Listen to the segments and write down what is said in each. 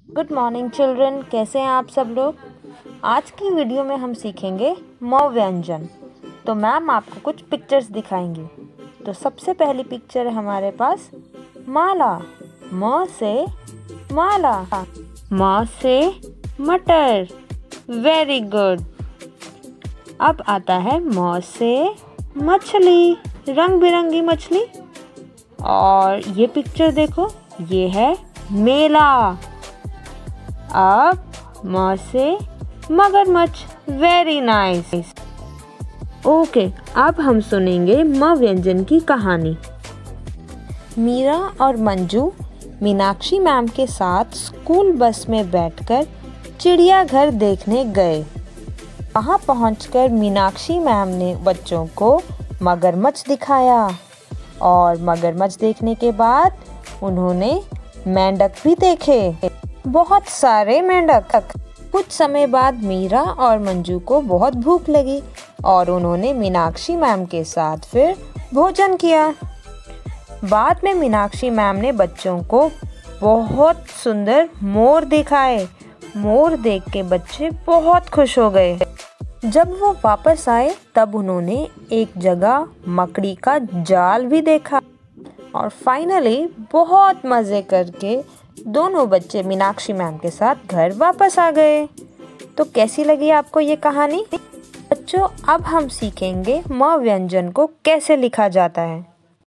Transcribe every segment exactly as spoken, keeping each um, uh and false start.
Good morning children, कैसे हैं आप सब लोग। आज की वीडियो में हम सीखेंगे म व्यंजन। तो मैम आपको कुछ पिक्चर्स दिखाएंगी। तो सबसे पहली पिक्चर है हमारे पास माला। म से माला, म से मटर। Very good. अब आता है म से मछली, रंग बिरंगी मछली। और ये पिक्चर देखो, ये है मेला। अब म से मगरमच्छ। Very nice. ओके, अब हम सुनेंगे म व्यंजन की कहानी। मीरा और मंजू मीनाक्षी मैम के साथ स्कूल बस में बैठकर चिड़ियाघर देखने गए। वहां पहुंचकर मीनाक्षी मैम ने बच्चों को मगरमच्छ दिखाया और मगरमच्छ देखने के बाद उन्होंने मेंढक भी देखे, बहुत सारे मेंढक। कुछ समय बाद मीरा और मंजू को बहुत भूख लगी और उन्होंने मीनाक्षी मैम के साथ फिर भोजन किया। बाद में मीनाक्षी मैम ने बच्चों को बहुत सुंदर मोर दिखाए। मोर देख के बच्चे बहुत खुश हो गए। जब वो वापस आए तब उन्होंने एक जगह मकड़ी का जाल भी देखा और फाइनली बहुत मज़े करके दोनों बच्चे मीनाक्षी मैम के साथ घर वापस आ गए। तो कैसी लगी आपको ये कहानी बच्चों। अब हम सीखेंगे म व्यंजन को कैसे लिखा जाता है।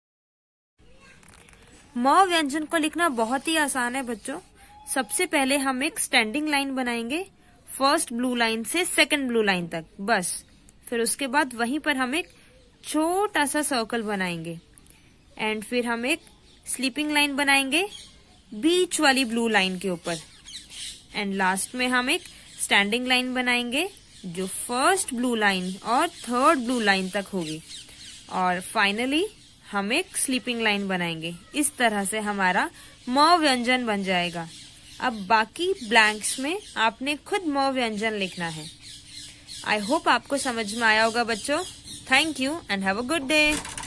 म व्यंजन को लिखना बहुत ही आसान है बच्चों। सबसे पहले हम एक स्टैंडिंग लाइन बनाएंगे, फर्स्ट ब्लू लाइन से सेकंड ब्लू लाइन तक, बस। फिर उसके बाद वहीं पर हम एक छोटा सा सर्कल बनाएंगे एंड फिर हम एक स्लीपिंग लाइन बनाएंगे बीच वाली ब्लू लाइन के ऊपर एंड लास्ट में हम एक स्टैंडिंग लाइन बनाएंगे जो फर्स्ट ब्लू लाइन और थर्ड ब्लू लाइन तक होगी और फाइनली हम एक स्लीपिंग लाइन बनाएंगे। इस तरह से हमारा म व्यंजन बन जाएगा। अब बाकी ब्लैंक्स में आपने खुद म व्यंजन लिखना है। आई होप आपको समझ में आया होगा बच्चों। Thank you and have a good day.